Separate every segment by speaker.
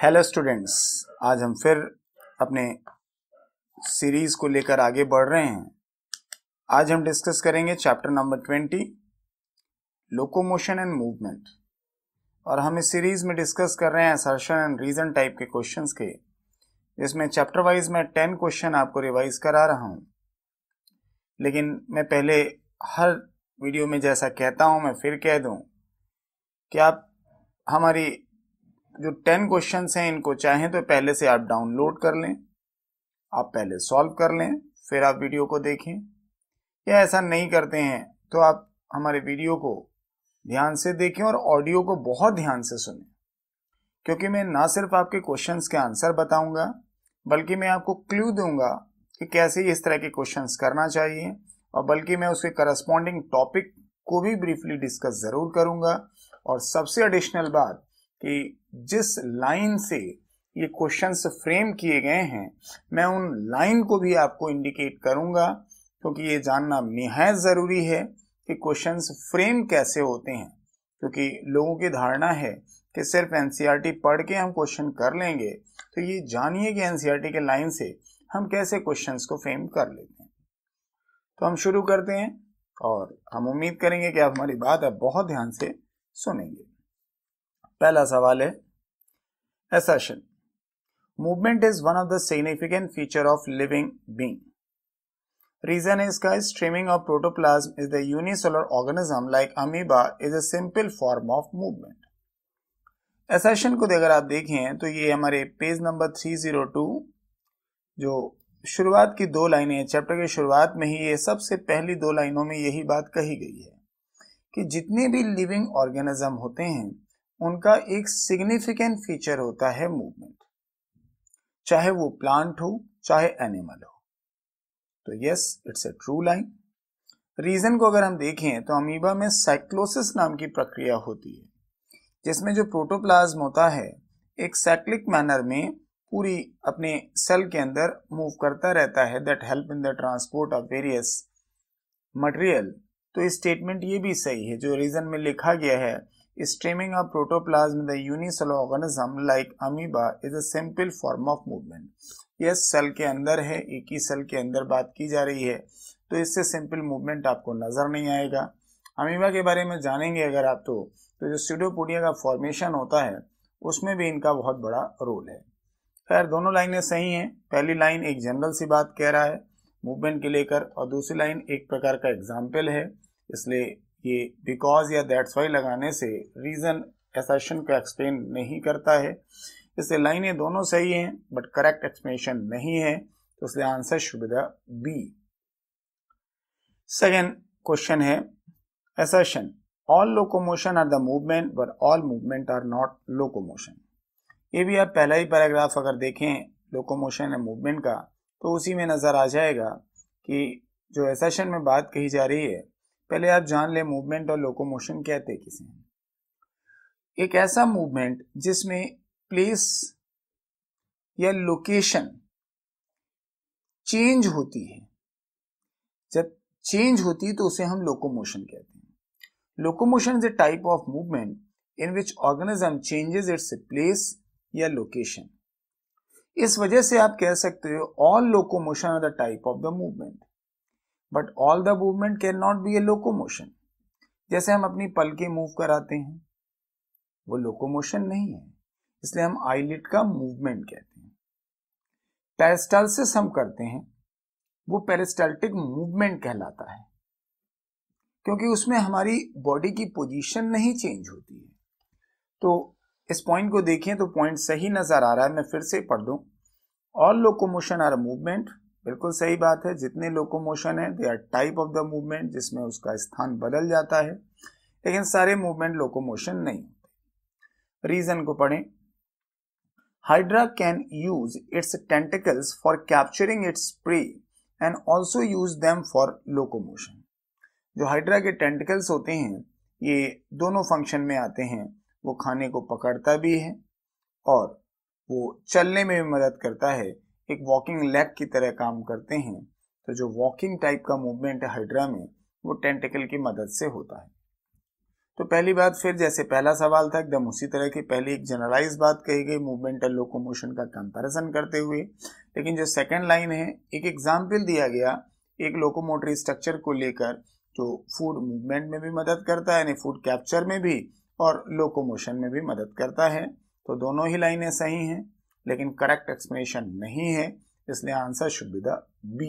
Speaker 1: Hello students, आज हम फिर अपने सीरीज को लेकर आगे बढ़ रहे हैं। आज हम डिस्कस करेंगे chapter number 20 locomotion and movement, और हम इस सीरीज में डिस्कस कर रहे हैं असर्शन एंड रीजन टाइप के क्वेश्चंस के, जिसमें चैप्टर वाइज मैं 10 क्वेश्चन आपको रिवाइज करा रहा हूं। लेकिन मैं पहले हर वीडियो में जैसा कहता हूं, मैं फिर कह दूं कि आप हमारी जो 10 क्वेश्चंस हैं इनको चाहें तो पहले से आप डाउनलोड कर लें, आप पहले सॉल्व कर लें, फिर आप वीडियो को देखें। या ऐसा नहीं करते हैं तो आप हमारे वीडियो को ध्यान से देखें और ऑडियो को बहुत ध्यान से सुनें, क्योंकि मैं ना सिर्फ आपके क्वेश्चंस के आंसर बताऊंगा बल्कि मैं आपको क्लू दूंगा कि कैसे इस तरह के क्वेश्चंस करना चाहिए, और बल्कि मैं उसके करस्पॉन्डिंग टॉपिक को भी ब्रीफली डिस्कस जरूर करूंगा। और सबसे एडिशनल बात कि जिस लाइन से ये क्वेश्चंस फ्रेम किए गए हैं, मैं उन लाइन को भी आपको इंडिकेट करूंगा, क्योंकि ये जानना निहायत जरूरी है कि क्वेश्चंस फ्रेम कैसे होते हैं। क्योंकि लोगों की धारणा है कि सिर्फ एनसीईआरटी पढ़ के हम क्वेश्चन कर लेंगे, तो ये जानिए कि एनसीईआरटी के लाइन से हम कैसे क्वेश्चंस को फ्रेम कर लेते हैं। तो हम शुरू करते हैं और हम उम्मीद करेंगे कि आप हमारी बात अब बहुत ध्यान से सुनेंगे। पहला सवाल है assertion. Movement is one of the significant feature of living being. Reason is guys, streaming of protoplasm is the unicellular organism like amoeba is a simple form of movement. Assertion को अगर आप देखें तो ये हमारे पेज नंबर 302 जो शुरुआत की दो लाइनें हैं, चैप्टर के शुरुआत में ही ये सबसे पहली दो लाइनों में यही बात कही गई है कि जितने भी लिविंग ऑर्गेनिज्म होते हैं उनका एक सिग्निफिकेंट फीचर होता है मूवमेंट, चाहे वो प्लांट हो चाहे एनिमल हो। तो yes, it's a true line. Reason को अगर हम देखें तो अमीबा में साइक्लोसिस नाम की प्रक्रिया होती है, जिसमें जो प्रोटोप्लाज्म होता है एक साइक्लिक मैनर में पूरी अपने सेल के अंदर मूव करता रहता है, that help in the transport of various material. तो स्टेटमेंट ये भी सही है जो रीजन में लिखा गया है, streaming of protoplasm in the unicellular organism like amoeba is a simple form of movement. yes, cell के अंदर है, एक ही सेल के अंदर बात की जा रही है, तो इससे सिंपल मूवमेंट आपको नजर नहीं आएगा। अमीबा के बारे में जानेंगे अगर आप तो जो स्यूडोपोडिया का फॉर्मेशन होता है उसमें भी इनका बहुत बड़ा रोल है। खैर, दोनों लाइनें सही हैं। पहली लाइन एक जनरल सी बात कह रहा है मूवमेंट के लेकर, और दूसरी लाइन एक प्रकार का एग्जाम्पल है, इसलिए ये बिकॉज या दैट्स वाई लगाने से रीजन असर्शन को एक्सप्लेन नहीं करता है। इसलिए लाइनें दोनों सही हैं बट करेक्ट एक्सप्लेनेशन नहीं है, तो इसलिए answer should be the B. Second question है assertion all locomotion are the movement but all movement are not locomotion. ये भी आप पहला ही पैराग्राफ अगर देखें लोकोमोशन या मूवमेंट का तो उसी में नजर आ जाएगा कि जो असर्शन में बात कही जा रही है, पहले आप जान ले मूवमेंट और लोकोमोशन कहते किसे हैं। एक ऐसा मूवमेंट जिसमें प्लेस या लोकेशन चेंज होती है, जब चेंज होती है तो उसे हम लोकोमोशन कहते हैं। Locomotion is a type of movement in which organism changes its place या लोकेशन। इस वजह से आप कह सकते हो all locomotion are the type of the movement but all the movement can not be a locomotion. जैसे हम अपनी पलकें मूव कराते हैं, वो लोकोमोशन नहीं है, इसलिए हम आईलिड का मूवमेंट कहते हैं। पेरिस्टाल्सिस हम करते हैं, वो पेरिस्टाल्टिक मूवमेंट कहलाता है, क्योंकि उसमें हमारी बॉडी की पोजीशन नहीं चेंज होती है। तो इस पॉइंट को देखें तो पॉइंट सही नजर आ रहा है, मैं फिर से पढ़ दूं। ऑल लोकोमोशन आर मूवमेंट, बिल्कुल सही बात है। जितने लोकोमोशन है they are type of the movement, जिसमें उसका स्थान बदल जाता है, लेकिन सारे मूवमेंट लोकोमोशन नहीं होते। रीजन को पढ़ें। Hydra can use its tentacles for capturing its prey and also use them for locomotion. जो हाइड्रा के टेंटिकल्स होते हैं ये दोनों फंक्शन में आते हैं, वो खाने को पकड़ता भी है और वो चलने में भी मदद करता है, एक वॉकिंग लेग की तरह काम करते हैं। तो जो वॉकिंग टाइप का मूवमेंट है हाइड्रा में, वो टेंटिकल की मदद से होता है। तो पहली बात फिर जैसे पहला सवाल था एकदम उसी तरह की पहली एक जनरलाइज बात कही गई मूवमेंटल लोकोमोशन का कंपैरिजन करते हुए, लेकिन जो सेकंड लाइन है एक एग्जाम्पल दिया गया एक लोकोमोटरी स्ट्रक्चर को लेकर जो फूड मूवमेंट में भी मदद करता है, यानी फूड कैप्चर में भी और लोकोमोशन में भी मदद करता है। तो दोनों ही लाइनें सही हैं, लेकिन करेक्ट एक्सप्लेनेशन नहीं है, इसलिए answer should be the B.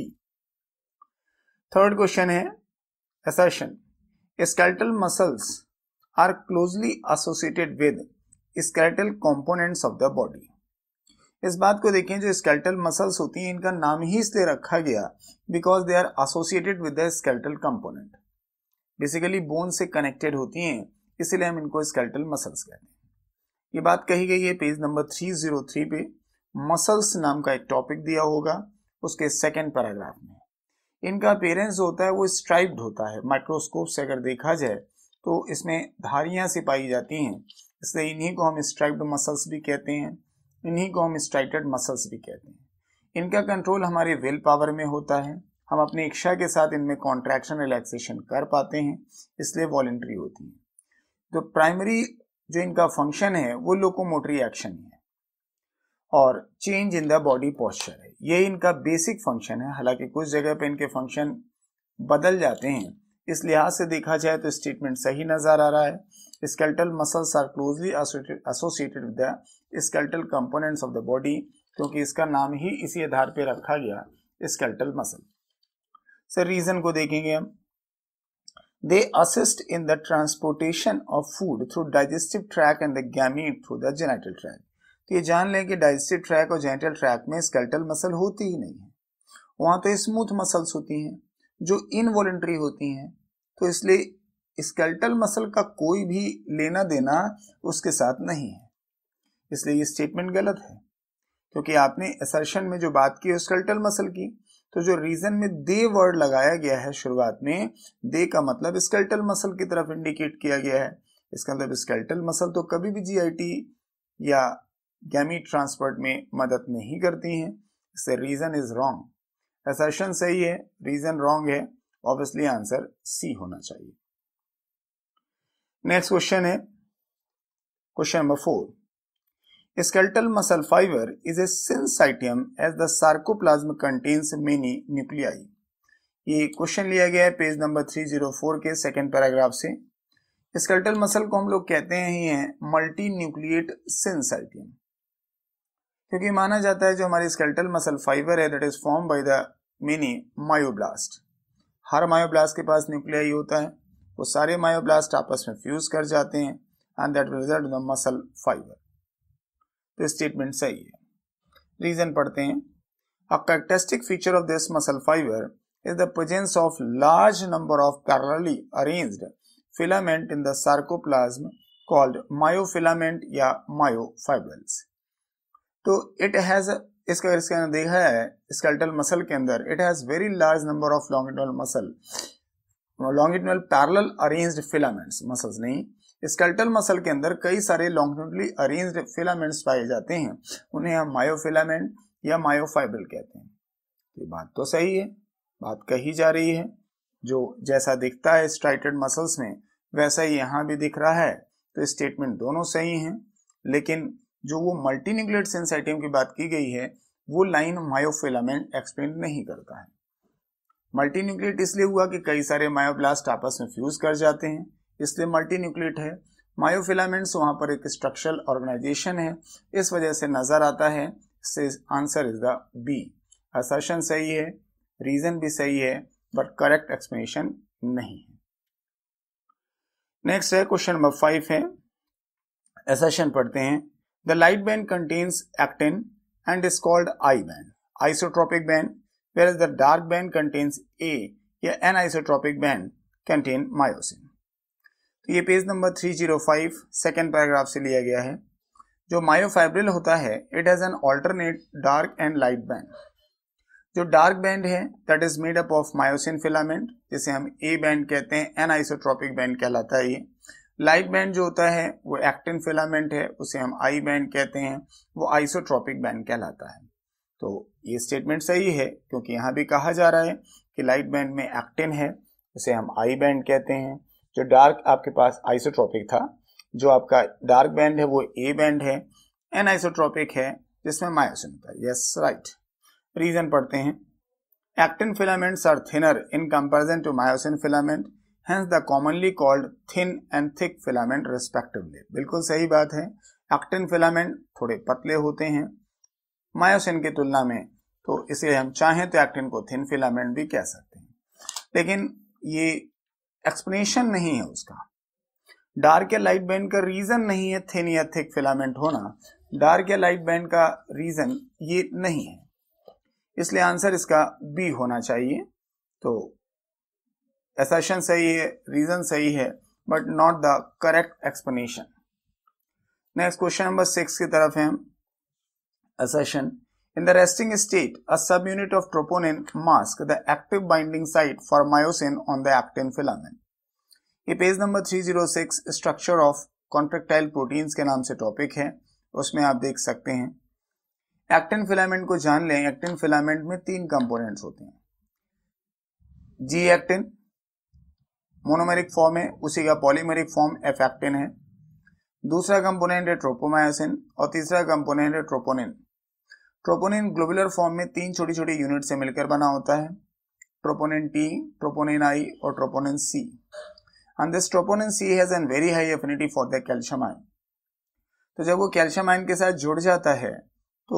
Speaker 1: Third question है assertion skeletal muscles are closely associated with skeletal components of the body। इस बात को देखें, जो skeletal muscles होती हैं इनका नाम ही इसलिए रखा गया because they are associated with the skeletal component, basically bone से कनेक्टेड होती हैं, इसलिए हम इनको skeletal muscles कहते हैं। ये बात कही गई है पेज नंबर 303 पे, मसल्स नाम का एक टॉपिक दिया होगा उसके सेकेंड पैराग्राफ में। इनका अपीयरेंस होता है वो स्ट्राइप्ड होता है, माइक्रोस्कोप से अगर देखा जाए तो इसमें धारियां सी पाई जाती हैं, इसलिए इन्हीं को हम स्ट्राइप्ड मसल्स भी कहते हैं, इन्हीं को हम स्ट्राइटेड मसल्स भी कहते हैं। इनका कंट्रोल हमारे विल पावर में होता है, हम अपनी इच्छा के साथ इनमें कॉन्ट्रैक्शन रिलैक्सेशन कर पाते हैं, इसलिए वॉलंटरी होती है। तो प्राइमरी जो इनका फंक्शन है वो लोकोमोटरी एक्शन है और change in the body posture है, ये इनका बेसिक फंक्शन है। हालांकि कुछ जगह पे इनके फंक्शन बदल जाते हैं, इस लिहाज से देखा जाए तो स्टेटमेंट सही नजर आ रहा है। Skeletal muscles are closely associated with the skeletal components of the body, क्योंकि इसका नाम ही इसी आधार पे रखा गया स्केलेटल मसल। सर रीजन को देखेंगे हम, they assist in the transportation of food through digestive track and the gamete through the genital track. तो ये जान लें कि डाइजेस्टिव ट्रैक और जेनिटल ट्रैक में स्केलेटल मसल होती ही नहीं है, वहां तो स्मूथ मसल्स होती हैं जो इनवॉलंटरी होती हैं, तो इसलिए स्केलेटल मसल का कोई भी लेना देना उसके साथ नहीं है, इसलिए ये स्टेटमेंट गलत है। क्योंकि आपने असर्शन में जो बात की स्केलेटल मसल की, तो जो रीजन में दे वर्ड लगाया गया है शुरुआत में, दे का मतलब स्केलेटल मसल की तरफ इंडिकेट किया गया है। इसका मतलब स्केलेटल मसल तो कभी भी जीआईटी या गैमीट ट्रांसपोर्ट में मदद नहीं करती हैं, इससे रीजन इज रॉन्ग। असर्शन सही है, रीजन रॉन्ग है, ऑब्वियसली आंसर सी होना चाहिए। नेक्स्ट क्वेश्चन है question number 4, skeletal muscle fiber is a syncytium as the sarcoplasm contains many nuclei। ये क्वेश्चन लिया गया है पेज नंबर 304 के सेकेंड पैराग्राफ से। स्केलेटल मसल को हम लोग कहते हैं मल्टी न्यूक्लिएट सिंसाइटियम, क्योंकि माना जाता है जो हमारी स्केलेटल मसल फाइबर है that is form by the many myoblast. हर मायोब्लास्ट के पास न्यूक्लियाई होता है, वो सारे मायोब्लास्ट आपस में फ्यूज कर जाते हैं and that will result in the muscle fibre. तो स्टेटमेंट सही है। रीजन पढ़ते हैं, a characteristic feature of this muscle fibre is the presence of large number of parallelly arranged filament in the sarcoplasm called myofilament या myofibrils। तो it has इसका देखा है skeletal muscle के अंदर it has very large number of longitudinal parallel arranged filaments, muscles नहीं, skeletal muscle के अंदर कई सारे longitudinally arranged filaments पाए जाते हैं, उन्हें हम myofilament या myofibril कहते हैं। ये बात तो सही है, बात कही जा रही है, जो जैसा दिखता है स्ट्राइटेड मसल्स में वैसा ही यहाँ भी दिख रहा है, तो स्टेटमेंट दोनों सही हैं। लेकिन जो वो मल्टीन्यूक्लिएट सिंसाइटियम की बात की गई है वो लाइन मायोफिलामेंट एक्सप्लेन नहीं करता है। मल्टीन्यूक्लिएट इसलिए हुआ कि कई सारे मायोब्लास्ट आपस में फ्यूज कर जाते हैं, इसलिए मल्टीन्यूक्लिएट है। मायोफिलामेंट्स वहां पर एक स्ट्रक्चरल ऑर्गेनाइजेशन है, इस वजह से नजर आता है, answer is the B. Assertion सही है, रीजन भी सही है, बट करेक्ट एक्सप्लेनेशन नहीं है। नेक्स्ट है क्वेश्चन नंबर 5 है, असर्शन पढ़ते हैं, the light band contains actin and is called I band, isotropic band, whereas the dark band contains A या anisotrophic band contain myosin। तो ये पेज नंबर 305 सेकेंड पैराग्राफ से लिया गया है। जो मायोफाइब्रिल होता है it has an alternate dark and light band. जो डार्क बैंड है that is made up of myosin filament, जिसे हम ए बैंड कहते हैं, एनाइसोट्रोपिक बैंड कहलाता है ये। लाइट बैंड जो होता है वो एक्टिन फिलामेंट है, उसे हम आई बैंड कहते हैं, वो आइसोट्रोपिक बैंड कहलाता है। तो ये स्टेटमेंट सही है, क्योंकि यहाँ भी कहा जा रहा है कि लाइट बैंड में एक्टिन है, उसे हम आई बैंड कहते हैं। जो डार्क आपके पास आइसोट्रोपिक था, जो आपका डार्क बैंड है वो ए बैंड है, एन आइसोट्रोपिक है जिसमें मायोसिन होता है। Yes right. रीजन पढ़ते हैं। Actin filaments are thinner in comparison to myosin filament, hence the commonly called thin and thick filament respectively. बिल्कुल सही बात है, एक्टिन फिलामेंट थोड़े पतले होते हैं मायोसिन की तुलना में, तो इसे हम चाहें तो एक्टिन को थिन फिलामेंट भी कह सकते हैं, लेकिन ये एक्सप्लेनेशन नहीं है उसका। डार्क या लाइट बैंड का रीजन नहीं है थिन या थिक फिलामेंट होना, डार्क या लाइट बैंड का रीजन ये नहीं है, इसलिए आंसर इसका बी होना चाहिए। तो असर्शन सही है, रीजन सही है, but not the correct explanation. Next question number 6 की तरफ है। Assertion: in the resting state, a subunit of troponin masks the active binding site for myosin on the actin filament. ये page number 306 structure of contractile proteins के नाम से topic है, उसमें आप देख सकते हैं। एक्टिन फिलामेंट को जान लें। एक्टिन फिलामेंट में 3 कंपोनेंट्स होते हैं। जी एक्टिन मोनोमेरिक फॉर्म है, उसी का पॉलीमेरिक फॉर्म एफ एक्टिन है। दूसरा कंपोनेंट है ट्रोपोमायोसिन और तीसरा कंपोनेंट है ट्रोपोनिन। ट्रोपोनिन ग्लोबुलर फॉर्म में 3 छोटी छोटी यूनिट से मिलकर बना होता है, ट्रोपोनिन टी, ट्रोपोनिन आई और troponin C. And this troponin C has an very high affinity for the calcium ion. तो जब वो कैल्शियम आयन के साथ जुड़ जाता है तो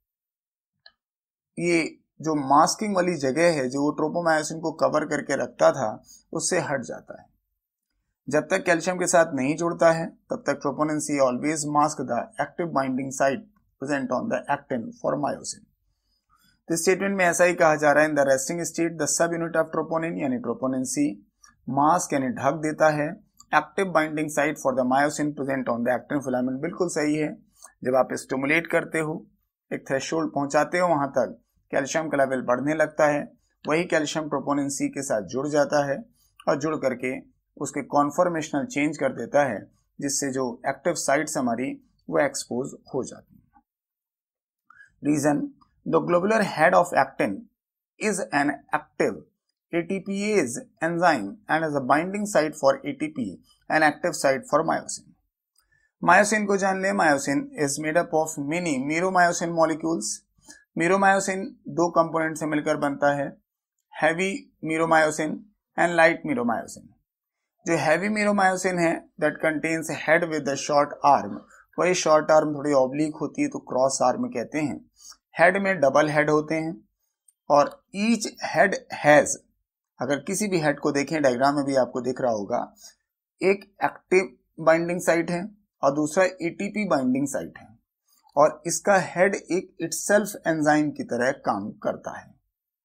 Speaker 1: ये जो मास्किंग वाली जगह है जो वो ट्रोपोमायोसिन को कवर करके रखता था उससे हट जाता है। जब तक कैल्शियम के साथ नहीं जुड़ता है तब तक troponin C always mask the active binding site present on the actin for myosin. तो स्टेटमेंट में ऐसा ही कहा जा रहा है, in the resting state the subunit of troponin यानी ट्रोपोनिन सी मास्क यानी ढक देता है active binding site for the myosin present on the actin filament. बिल्कुल सही है। जब आप स्टिमुलेट करते हो, एक थ्रेशोल्ड पहुंचाते हो, वहां तक कैल्शियम का लेवल बढ़ने लगता है, वही कैल्शियम ट्रोपोनिन सी के साथ जुड़ जाता है और जुड़ करके उसके कॉन्फॉर्मेशनल चेंज कर देता है, जिससे जो एक्टिव साइट्स हमारी वो एक्सपोज हो जाती है। Reason: the globular head of actin is an active ATPase enzyme and is a binding site for ATP and active site for myosin. Myosin को जान ले। Myosin is made up of many meromyosin molecules. Meromyosin 2 component से मिलकर बनता है, heavy meromyosin and light meromyosin. जो heavy meromyosin है that contains head with the short arm, वही शॉर्ट आर्म थोड़ी ऑब्लिक होती है तो क्रॉस आर्म कहते हैं। हेड में डबल हेड होते हैं और ईच हेड हैज, अगर किसी भी हेड को देखें डायग्राम में भी आपको दिख रहा होगा, एक एक्टिव बाइंडिंग साइट है और दूसरा एटीपी बाइंडिंग साइट है और इसका हेड एक इटसेल्फ एंजाइम की तरह काम करता है।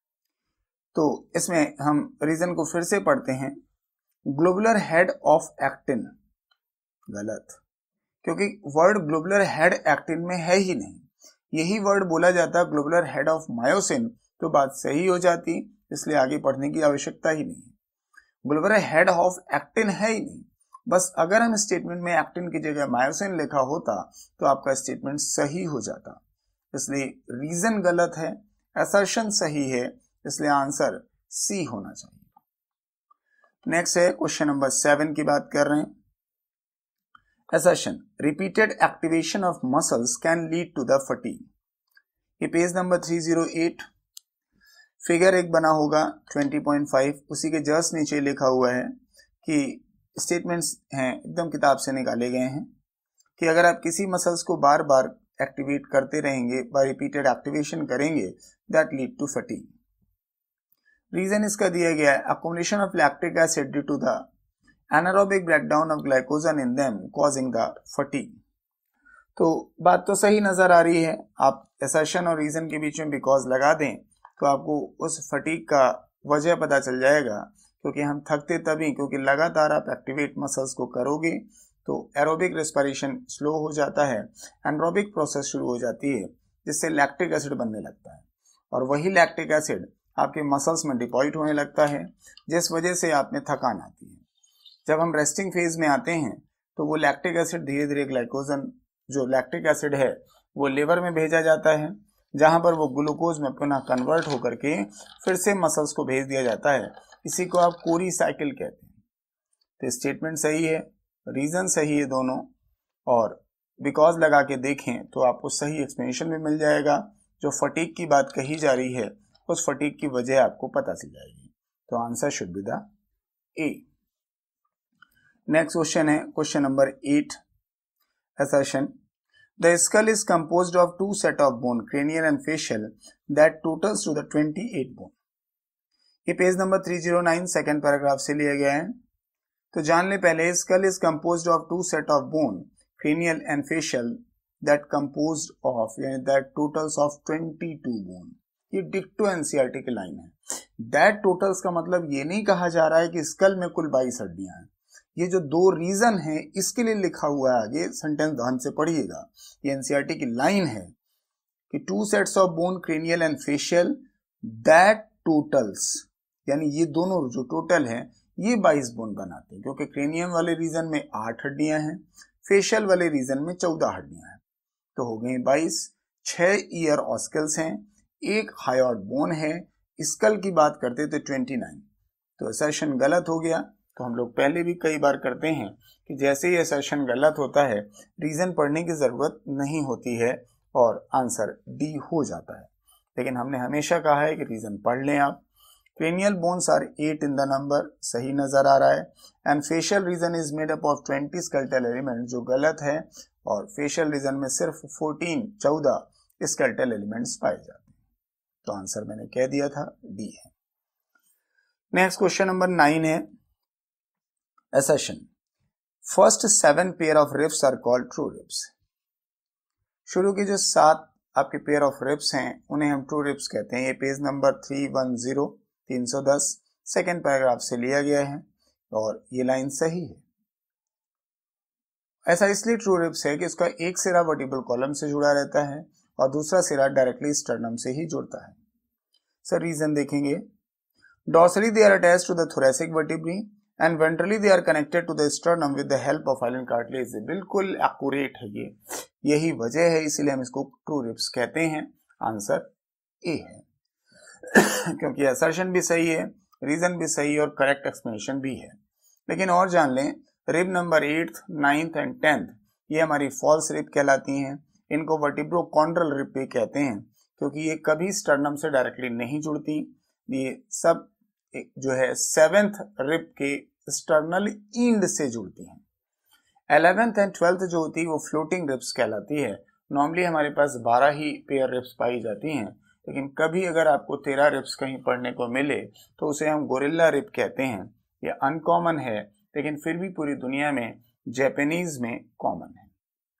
Speaker 1: तो इसमें हम रीजन को फिर से पढ़ते हैं। ग्लोबुलर हेड ऑफ एक्टिन गलत, क्योंकि वर्ड ग्लोबुलर हेड एक्टिन में है ही नहीं। यही वर्ड बोला जाता ग्लोबुलर हेड ऑफ मायोसिन तो बात सही हो जाती, इसलिए आगे पढ़ने की आवश्यकता ही नहीं है। ग्लोबुलर हेड ऑफ एक्टिन है ही नहीं। बस अगर हम स्टेटमेंट में एक्टिन की जगह मायोसिन लिखा होता तो आपका स्टेटमेंट सही हो जाता, इसलिए रीजन गलत है, असर्शन सही है, इसलिए आंसर सी होना चाहिए। नेक्स्ट है क्वेश्चन नंबर 7 की बात कर रहे हैं। Assertion: repeated activation of muscles can lead to the fatigue. ये पेज नंबर 308 फिगर एक बना होगा 20.5, उसी के जस्ट नीचे लिखा हुआ है कि स्टेटमेंट्स हैं एकदम किताब से निकाले गए हैं कि अगर आप किसी मसल्स को बार बार एक्टिवेट करते रहेंगे, बाय रिपीटेड एक्टिवेशन करेंगे, that lead to fatigue. Reason इसका दिया गया है, accommodation of lactic acid due to the anaerobic breakdown of glycogen in them causing the fatigue. तो बात तो सही नजर आ रही है, आप असर्शन और रीजन के बीच में बिकॉज लगा दें तो आपको उस फटीग का वजह पता चल जाएगा, क्योंकि हम थकते तभी, क्योंकि लगातार आप एक्टिवेट मसल्स को करोगे तो एरोबिक रेस्पिरेशन स्लो हो जाता है, एनारोबिक प्रोसेस शुरू हो जाती है, जिससे लैक्टिक एसिड बनने लगता है और वही लैक्टिक एसिड आपके मसल्स में डिपॉजिट होने लगता है, जिस वजह से आप में थकान आती है। जब हम रेस्टिंग फेज में आते हैं तो वो लैक्टिक एसिड धीरे धीरे ग्लाइकोजन जो लैक्टिक एसिड है वो लिवर में भेजा जाता है, जहां पर वो ग्लूकोज में पुनः कन्वर्ट होकर के फिर से मसल्स को भेज दिया जाता है। इसी को आप कोरी साइकिल कहते हैं। तो स्टेटमेंट सही है, रीजन सही है दोनों, और बिकॉज लगा के देखें तो आपको सही एक्सप्लेनेशन भी मिल जाएगा। जो फटीग की बात कही जा रही है उस फटीग की वजह आपको पता चल जाएगी। तो answer should be the A. Next question है question number 8, assertion. The skull is composed of two set of bone, cranial and facial, that totals to the 28 bone. ये पेज नंबर 309 सेकेंड पैराग्राफ से लिया गया है। तो जान ले पहले, skull is composed of two set of bone, cranial and facial, that composed of यानी that totals of 22 bone. ये डिक्टो एनसीईआरटी की लाइन है। that totals का मतलब ये नहीं कहा जा रहा है कि skull में कुल 22 हड्डियां हैं। ये जो दो रीजन है इसके लिए लिखा हुआ है, आगे सेंटेंस ध्यान से पढ़िएगा। ये एनसीईआरटी की लाइन है कि two sets of bone cranial and facial that totals, यानी ये दोनों जो टोटल है ये 22 बोन बनाते हैं, क्योंकि क्रेनियम वाले रीजन में 8 हड्डियां हैं, फेशियल वाले रीजन में 14 हड्डियां हैं। तो हो गई 22। 6 ईयर ऑस्कल्स हैं, एक हायोइड बोन है, स्कल की बात करते तो 29। तो असर्शन गलत हो गया। तो हम लोग पहले भी कई बार करते हैं कि जैसे ही असर्शन गलत होता है रीजन पढ़ने की जरूरत नहीं होती है और आंसर डी हो जाता है, लेकिन हमने हमेशा कहा है कि रीजन पढ़ लें आप। Cranial bones are 8 in the number, सही नजर आ रहा है। And facial region is made up of 20 skeletal element, जो गलत है, और फेशियल रीजन में सिर्फ 14 स्केलेटल एलिमेंट्स पाए जाते हैं। तो आंसर मैंने कह दिया था, डी है। नेक्स्ट क्वेश्चन नंबर 9 है assertion. First 7 pair of ribs are called true ribs. शुरू की जो 7 आपके पेयर ऑफ रिब्स हैं उन्हें हम ट्रू रिब्स कहते हैं। ये पेज नंबर 310 सेकेंड पैराग्राफ से लिया गया है और ये लाइन सही है। ऐसा इसलिए ट्रू रिब्स है कि इसका एक सिरा वर्टिब्रल कॉलम से जुड़ा रहता है और दूसरा सिरा डायरेक्टली स्टर्नम से ही जुड़ता है। सर रीजन देखेंगे। Dorsally they are attached to the thoracic vertebrae and ventrally they are connected to the sternum with the help of hyaline cartilage. बिल्कुल एक्यूरेट है ये, यही वजह है इसीलिए हम इसको ट्रू रिब्स कहते हैं। आंसर ए है क्योंकि असर्शन भी सही है, रीजन भी सही है और करेक्ट एक्सप्लेनेशन भी है। लेकिन और जान लें, rib number 8th, 9th and 10th ये हमारी फॉल्स रिब कहलाती हैं। इनको वर्टिब्रोकॉन्ड्रल रिब भी कहते हैं क्योंकि ये कभी स्टर्नम से डायरेक्टली नहीं जुड़ती। ये सब जो है 7th रिब के स्टर्नल इंड से जुड़ती हैं। 11th एंड 12th जो होती है वो फ्लोटिंग रिब्स कहलाती है। नॉर्मली हमारे पास 12 ही पेयर रिब्स पाई जाती हैं, लेकिन कभी अगर आपको 13 रिब्स कहीं पढ़ने को मिले तो उसे हम गोरिल्ला रिब कहते हैं। ये अनकॉमन है लेकिन फिर भी पूरी दुनिया में जापानीज में कॉमन है।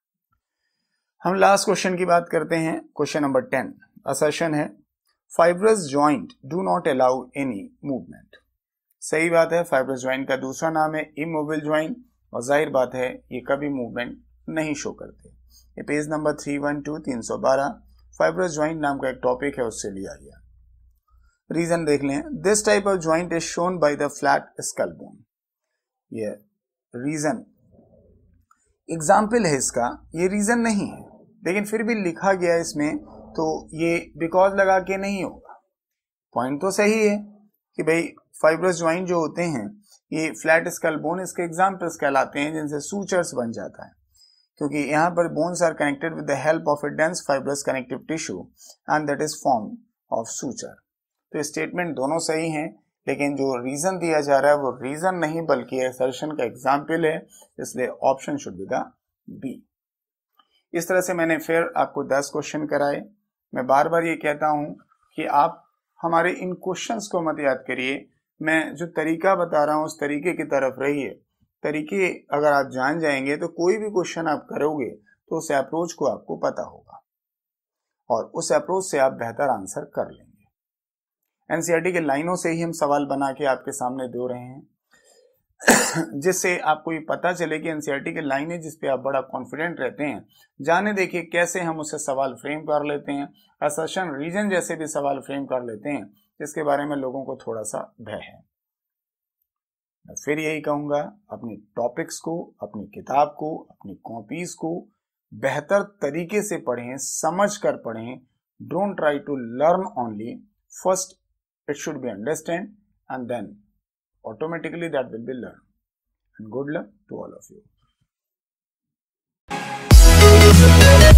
Speaker 1: हम लास्ट क्वेश्चन की बात करते हैं, क्वेश्चन नंबर 10। असर्शन है fibrous joint do not allow any movement. सही बात है, फाइब्रस जॉइंट का दूसरा नाम है इमोबाइल जॉइंट और जाहिर बात है ये कभी मूवमेंट नहीं शो करते। ये पेज नंबर 312 फाइब्रस जॉइंट नाम का एक टॉपिक है उससे लिया गया। रीजन देख लें। This type of joint is shown by the flat skull bone. ये रीजन एग्जाम्पल है इसका, ये रीजन नहीं है लेकिन फिर भी लिखा गया इसमें, तो ये बिकॉज लगा के नहीं होगा। पॉइंट तो सही है कि भाई फाइब्रस जॉइंट जो होते हैं ये फ्लैट स्कल बोन इसके एग्जाम्पल्स कहलाते हैं जिनसे सूचर्स बन जाता है, क्योंकि यहाँ पर bones are connected with the help of a dense fibrous connective tissue and that is form of suture. तो स्टेटमेंट दोनों सही हैं, लेकिन जो रीजन दिया जा रहा है वो रीजन नहीं बल्कि असर्शन का एग्जाम्पल है, इसलिए option should be the B. इस तरह से मैंने फिर आपको 10 क्वेश्चन कराए। मैं बार बार ये कहता हूं कि आप हमारे इन क्वेश्चंस को मत याद करिए, मैं जो तरीका बता रहा हूं उस तरीके की तरफ रहिए। तरीके अगर आप जान जाएंगे तो कोई भी क्वेश्चन आप करोगे तो उस अप्रोच को आपको पता होगा और उस अप्रोच से आप बेहतर आंसर कर लेंगे। एनसीईआरटी के लाइनों से ही हम सवाल बना के आपके सामने दे रहे हैं जिससे आपको ये पता चले कि एनसीईआरटी की लाइनें जिस पे आप बड़ा कॉन्फिडेंट रहते हैं, जाने देखिए कैसे हम उससे सवाल फ्रेम कर लेते हैं। असर्शन रीजन जैसे भी सवाल फ्रेम कर लेते हैं जिसके बारे में लोगों को थोड़ा सा भय है। मैं फिर यही कहूंगा, अपनी टॉपिक्स को, अपनी किताब को, अपनी कॉपीज को बेहतर तरीके से पढ़ें, समझ कर पढ़ें। Don't try to learn only, first it should be understand and then automatically that will be learned. and good luck to all of you.